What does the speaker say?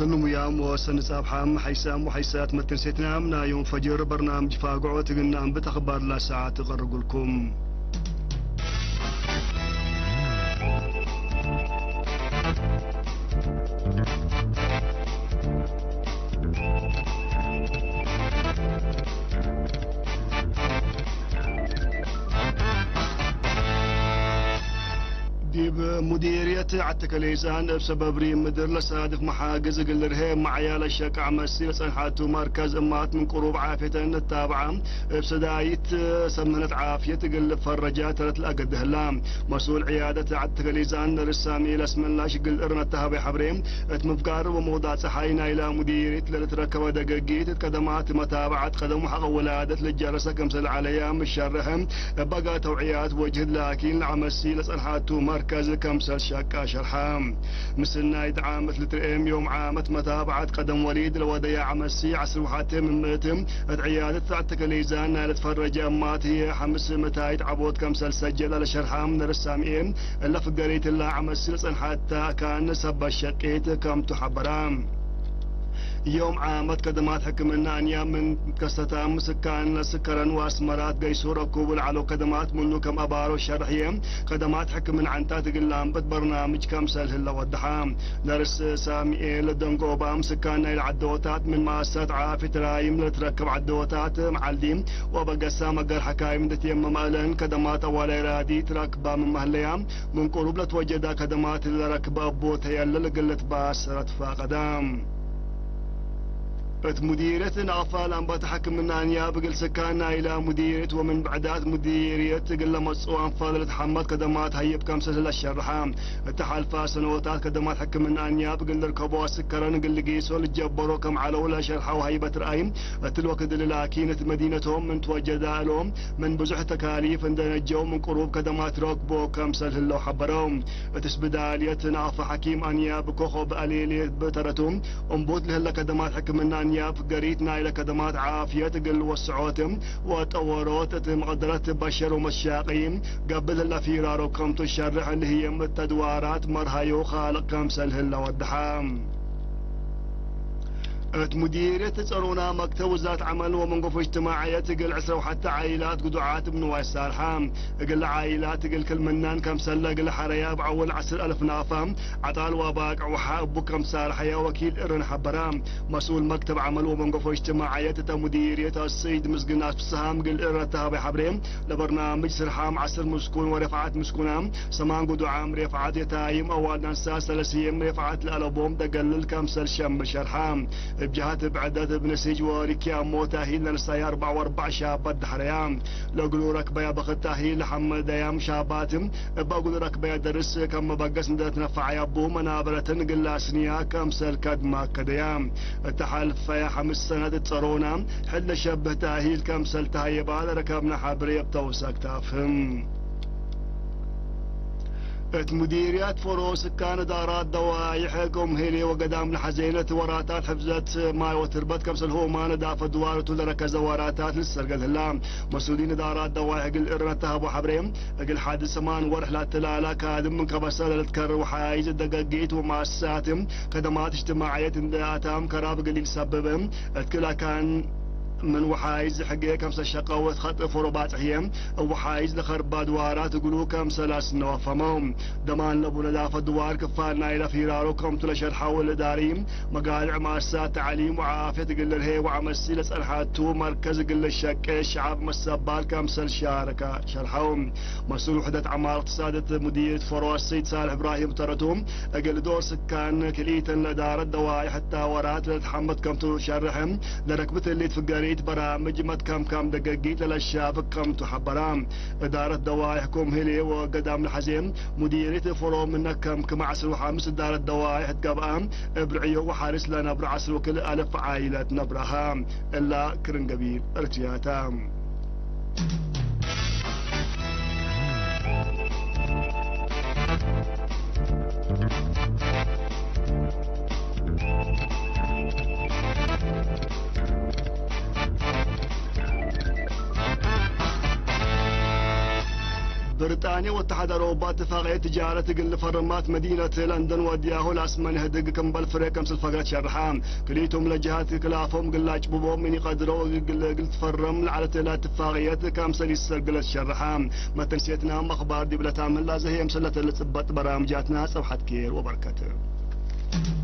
سلم يام وسنصاب حام حيسام وحيسات متنسيتنا منا يوم فجر برنامج فاقعو تقلنا بتخبار لا ساعات تغرق لكم. ديب مديرية عتكليزان بسبب ريم مدر لصادف محاجز قلرها مع عيال الشك عمسي صنحاتو مركز امات من قروب عافية التابعة بسدايت سمنت عافية قل فرجات ترت الأقد هلام مسؤول عيادة عتكليزان رسامي لاسم الله شقل ارنا التهابي حبريم اتمفقار وموضات صحينا الى مديرية لتركب دقاقيت قدمات متابعة قدم حق ولادة للجرسة كمسل عليها مشارهم بقى توعيات وجه لكن العمسي لصنحاتو مركز كمسل شاكا شرحام مسلنا يدعامت لترئيم يوم عامت متابعة قدم وليد الوديع عمسي عسر وحاتم من متم عيادة عتكليزان نالت فرج امات هي حمس متايد عبود كمسل سجل على شرحام من الرسامين اللي فقريت الله عمسي لصن حتى كان سب الشقيت كم تحبرام يوم عامت قدمات حكمنا أنيا من كستة مسكان سكرا واسمرات قيسور ركوب على قدمات منو كم أبارو شرحية قدمات حكمنا عن تاتق اللامبت برنامج كم سلهلا والدحام درس سامئيل دنقوبا مسكان العدوتات من ماسات عافية رايم لتركب عدوتات معلديم وبقى سامقر حكايم دتيم مالن قدمات أولي رادي تركبا من مهليام من قروب لتوجد قدمات اللي ركبا بوتها اللي قلت باسرت فاقدام مديرية نافال عم بتحكم من أنيا بقل سكاننا إلى مديرية ومن بعدات مديرية قل مصوان فاضل تحمد قدمات هيب كم سنة الشرحام التحالفا سنوات قدمات حكم من أنيا بقل ركبوا سكران قل قيسوا للجبروا كم على ولا شرحوا وهيبة رأيم الوقت اللي لاكينة مدينتهم من توجد لهم من بزح تكاليف عندنا الجو من قروب قدمات ركبوا كم سنة اللو حبروم تسبدالية نافا حكيم أنيا بكوخو بقليلية بترتهم انبوت لهلا قدمات حكم من أنيا قريتنا إلى قدمات عافية تقل وسعوتهم وتطورات مقدرات بشر ومشاقين قبل الأفيرار وكم تشرح اللي هي التدوارات مرهيو خالق كمسل هلا والدحام مديرية تسألونا مكتب وزارة عمل ومنقف اجتماعية تقل عسرة وحتى عائلات قدعات من ويسار حام قل عائلات تقل كل منان كم سلة قل حرياب عول 10,000 نافام عطال وباقع وحاب كم سار حيا وكيل إرن حبرام مسؤول مكتب عمل ومنقف اجتماعية تتا مديرية السيد مسقناس بسهام قل إرن تهابي حبريم لبرنامج سرحام عسر مسكون ورفعات مسكونام سمان قدعام رفعات يتايم أول ننساس لسيم رفعات الألبوم دقلل كم سل شم شرحام بجهات بعدد بنسيج وركيا موتاهيل للساي 4 شابات دحريام لقلو ركبا بختاهيل لحمد ديام شاباتم بقول ركبا درس كم بقس ندتنفع يابو منابرة قلاسنيا كم سلكد ما كديام التحالف يا 5 سنة تصرونا حل شبه تاهيل كم سلتهيبال ركبنا حبريب توسك تافهم مديريات فروس كان دارات دوايح قوم هيلي وقدام لحزينة وراتات حفزت ماي وتربت كمسل هو ما ندافع دوارة لركز وراتات للسرقة الهلام مسؤولين دارات دوايح قل إرنتها أبو حبريم قل حادث سمان ورحلات تلالا كادم من كبسالة لتكرر وحايز الدقاقيت ومؤسساتهم خدمات اجتماعية داتام كراب قليل سببهم اتكلا كان من وحايز حقيقة كم سشقاوة خط فربات عيام وحايز لخربا دوارات يقولوا كم سلاس نوافمهم دمان لبو ندافة دوار كفارنا إلى فيرارو كم تلشر حول الإداريم مقالع مؤسسات تعليم وعافية قل الهي وعمسي لسأل حاتو مركز قل الشك الشعب مسبال كم سل شاركة شرحهم مسؤول وحدة عمار اقتصادة مديرية فروس السيد صالح إبراهيم ترتهم أقل دور سكان كليتا لدار الدواي حتى ورات لتحمد كم تشرحهم لركبة اللي تفقري برامج مت كم دقاقيت للشاب كم تحبرام إدارة دوايحكم هلي وقدام الحزيم مديرية فروم منك كم عسل وحامس إدارة دوايح تقبام برعيو وحارس لنا برعسل وكل 1000 عائلة نبرهام إلا كرن قبيل ارتياتام بريطانيا واتحاد أوروبا اتفاقية تجارة تقل فرمات مدينة لندن ودياهو الأسمان هدق كمبل فريق كمس الفقرات شرحام كليتهم لجهات كلافهم قلاج بوبهم من يقدروا قلت فرم على ثلاث اتفاقيات كامسل يسر قلت شرحام ما تنسيتنا أخبار دي بلا تعمل لا زي مسلة اللي تثبت برامجاتنا صفحة كير وبركاته.